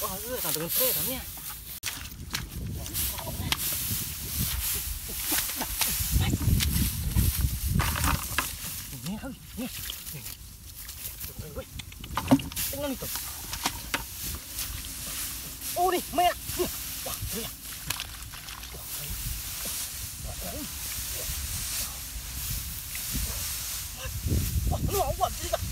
ơi, tao đừng phê lắm nha. Nghe ơi, nghe. Tính lên đi. Ô đi, mẹ. Wow, đây à. Nó không quẩn gì cả.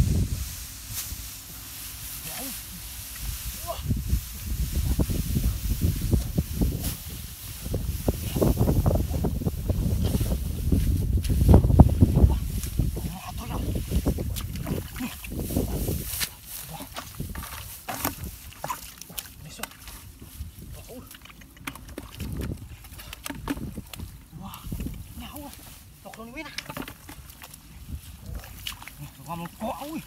Ngon quá ui.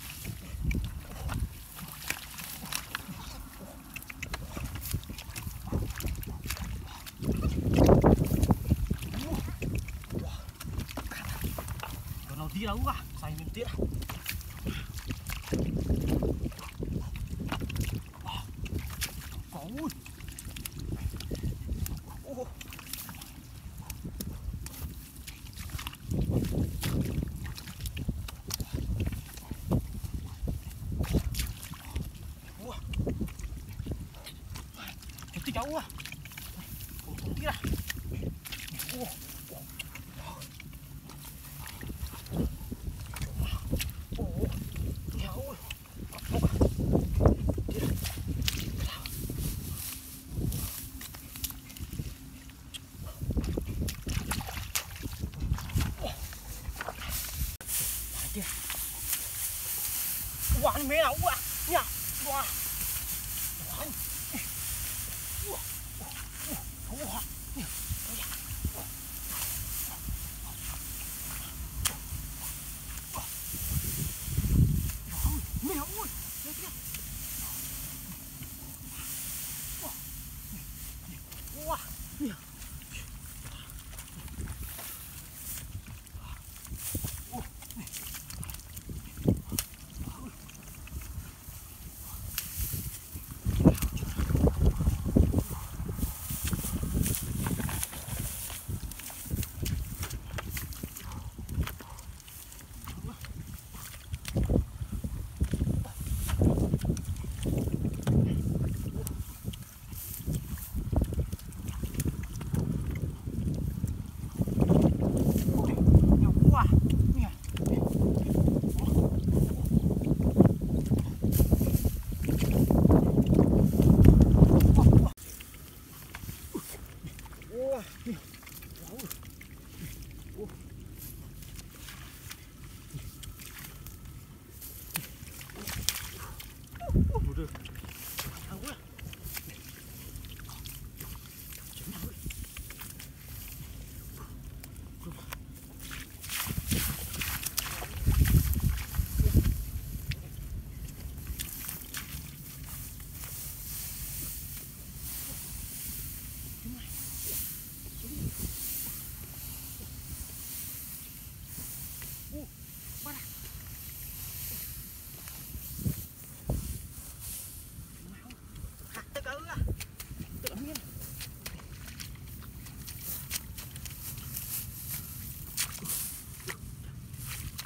Còn nào tí đâu à, xài mình tiếc. Có ui. Cái cháu à, không biết à. Wah, ini merah, wah, ya, wah, wah, wah, merah, wah, wah, wah,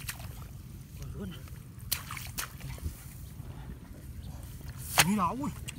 như nào ui.